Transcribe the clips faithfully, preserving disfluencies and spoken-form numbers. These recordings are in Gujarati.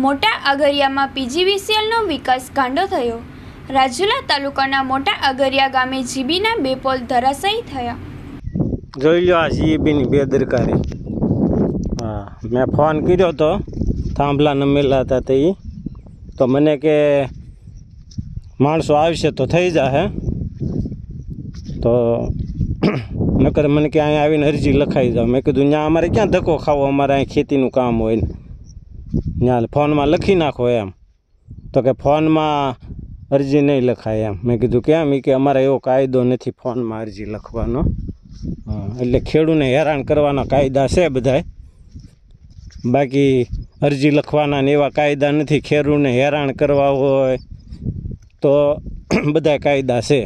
મોટા આગરિયામાં પીજીવીસીએલનો વિકાસ ગાંડો થયો। રાજુલા તાલુકાના મોટા આગરિયા ગામે જીબીના બે પોલ ધરાશાયી થયા। જોઈ લો આ જીબીની બેદરકારી। હા, મેં ફોન કર્યો તો થાંભલા નમેલા હતા તે તો મને કે માણસો આવશે તો થઈ જશે, તો નકર મને કે અહીંયા આવીને અરજી લખાઈ જાવ। મેં કીધું ત્યાં અમારે ક્યાં ધક્કો ખાવો, અમારે અહીં ખેતીનું કામ હોય ને ત્યાં ફોનમાં લખી નાખો એમ। તો કે ફોનમાં અરજી નહીં લખાય એમ। મેં કીધું કેમ? એ કે અમારે એવો કાયદો નથી ફોનમાં અરજી લખવાનો। એટલે ખેડૂતને હેરાન કરવાના કાયદા છે બધાય, બાકી અરજી લખવાના ને એવા કાયદા નથી। ખેડૂતને હેરાન કરવા હોય તો બધા કાયદા છે।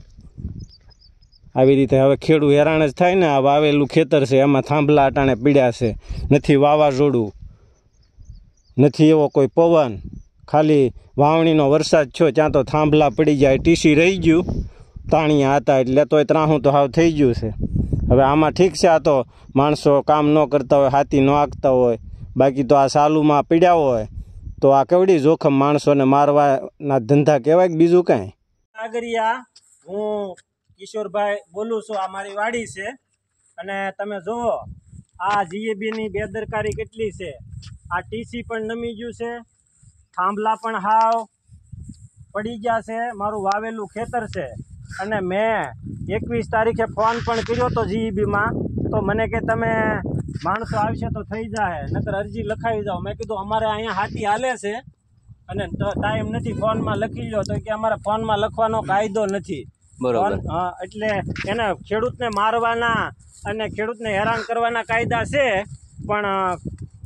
આવી રીતે હવે ખેડૂત હેરાન જ થાય ને। આ વાવેલું ખેતર છે, એમાં થાંભલા અટાણે પીડ્યા છે, નથી વાવાઝોડું, નથી એવો કોઈ પવન, ખાલી વાવણીનો વરસાદ છો ત્યાં તો થાંભલા પડી જાય। ટીસી રહી ગયું, તાણિયા હતા એટલે તોય ત્રાહું તો હાવ થઈ ગયું છે। હવે આમાં ઠીક છે, આ તો માણસો કામ ન કરતા હોય, હાથી ન આંકતા હોય, બાકી તો આ સાલુમાં પીડ્યા હોય તો આ કેવડી જોખમ, માણસોને મારવાના ધંધા કહેવાય કે બીજું કાંઈ। આગરિયા હું કિશોરભાઈ બોલું છું, આ મારી વાડી છે અને તમે જુઓ આ જીએબીની બેદરકારી કેટલી છે। આ ટીસી પણ નમી ગયું છે, થાંભલા પણ હાવ પડી ગયા છે, મારું વાવેલું ખેતર છે। અને મેં એકવીસ તારીખે ફોન પણ કર્યો તો જીઈબીમાં, તો મને કે તમે માણસો આવશે તો થઈ જાય, નકર અરજી લખાવી જાઓ। મેં કીધું અમારે અહીંયા હાથી હાલે છે અને ટાઈમ નથી, ફોનમાં લખી લો। તો કે અમારે ફોનમાં લખવાનો કાયદો નથી। બરોબર, હા, એટલે એને ખેડૂતને મારવાના અને ખેડૂતને હેરાન કરવાના કાયદા છે, પણ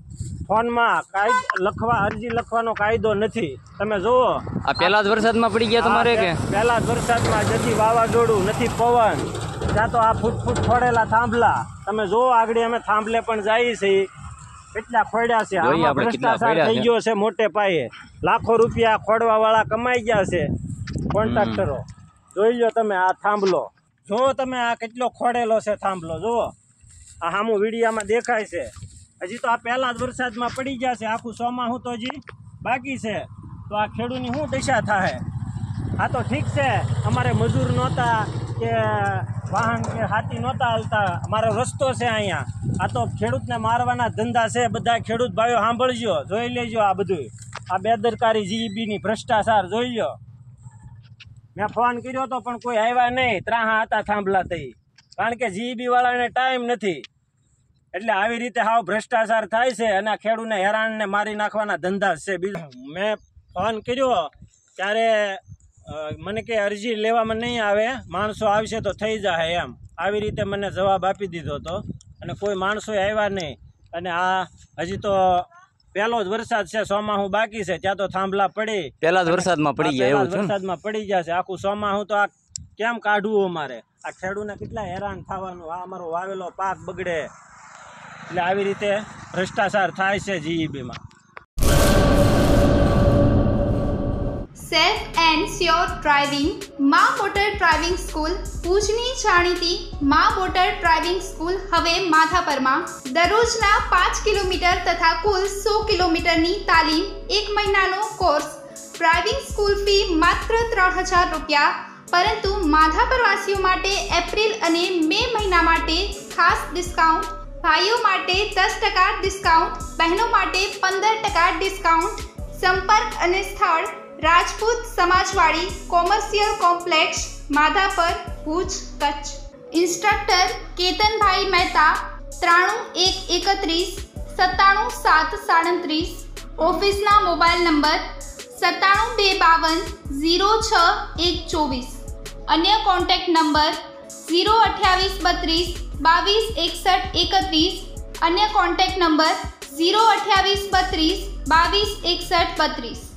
ફોનમાં કાયદો લખવા અરજી લખવાનો કાયદો નથી। તમે જુઓ આ પહેલા જ વરસાદમાં પડી ગયા તમારે કે પહેલા જ વરસાદમાં નથી વાવાઝોડું, નથી પવન, ત્યાં તો આ ફૂટ ફૂટ ફોડેલા થાંભલા તમે જુઓ। આગળ અમે થાંભલે પણ જઈએ છીએ, કેટલા ખોડ્યા છે, આમાં ભ્રષ્ટાચાર થઈ ગયો છે મોટે પાયે। લાખો રૂપિયા ખોડવા વાળા કમાઈ ગયા છે કોન્ટ્રાક્ટરો। જોઈ લો તમે આ થાંભલો, જો તમે આ કેટલો ખોડેલો છે થાંભલો, જુઓ આ સામું વિડીયામાં દેખાય છે। હજી તો આ પહેલા જ વરસાદમાં પડી ગયા છે, આખું ચોમાસું તો હજી બાકી છે, તો આ ખેડૂતની શું દશા થાય। આ તો ઠીક છે, અમારે મજૂર નહોતા કે વાહન કે હાથી નહોતા હાલતા, અમારો રસ્તો છે અહીંયા। આ તો ખેડૂતને મારવાના ધંધા છે બધા। ખેડૂત ભાઈઓ સાંભળજો, જોઈ લેજો આ બધું, આ બેદરકારી જીઈબીની ભ્રષ્ટાચાર જોઈ લો। મેં ફોન કર્યો તો પણ કોઈ આવ્યા નહીં, ત્રાહા હતા થાંભલા થઈ, કારણ કે જીઈબી વાળાને ટાઈમ નથી। એટલે આવી રીતે હાવ ભ્રષ્ટાચાર થાય છે અને ખેડૂતને હેરાનને મારી નાખવાના ધંધા છે। બીજું મેં ફોન કર્યો ત્યારે મને કે અરજી લેવામાં નહીં આવે, માણસો આવશે તો થઈ જાય એમ, આવી રીતે મને જવાબ આપી દીધો હતો અને કોઈ માણસો આવ્યા નહીં। અને આ હજી તો પહેલો જ વરસાદ છે, ચોમાસું બાકી છે, ત્યાં તો થાંભલા પડી પહેલા જ વરસાદમાં પડી ગયા, એવું વરસાદમાં પડી ગયા છે। આખું ચોમાસું તો આ કેમ કાઢવું અમારે? આ ખેડૂતને કેટલા હેરાન થવાનું, આ અમારો વાવેલો પાક બગડે। એટલે આવી રીતે ભ્રષ્ટાચાર થાય છે જીઈબીમાં। Safe and sure driving Maa motor driving school, ભુજની જાણીતી મા મોટર ડ્રાઇવિંગ સ્કૂલ હવે માધાપરમાં દરરોજના પાંચ કિલોમીટર તથા કુલ સો કિલોમીટરની તાલીમ, એક મહિનાનો કોર્સ। ડ્રાઇવિંગ સ્કૂલ ફી માત્ર ત્રણ હજાર રૂપિયા, પરંતુ માધાપરવાસીઓ માટે એપ્રિલ અને મે મહિના માટે ખાસ ડિસ્કાઉન્ટ। ભાઈઓ માટે દસ ટકા ડિસ્કાઉન્ટ, બહેનો માટે પંદર ટકા ડિસ્કાઉન્ટ। સંપર્ક અને સ્થળ Rajput Samajwadi, commercial complex, Madhapar, Bhuj, Kutch. Instructor Ketanbhai Mehta, ત્રાણું એક એકત્રીસ સત્તાણું સાત સાડત્રીસ। ઓફિસના મોબાઈલ નંબર સત્તાણું બે બાવન ઝીરો છ એક ચોવીસ। અન્ય કોન્ટેક્ટ નંબર ઝીરો અઠ્યાવીસ બત્રીસ બાવીસ એકસઠ એકત્રીસ। અન્ય કોન્ટેક્ટ નંબર ઝીરો અઠ્યાવીસ બત્રીસ બાવીસ એકસઠ બત્રીસ।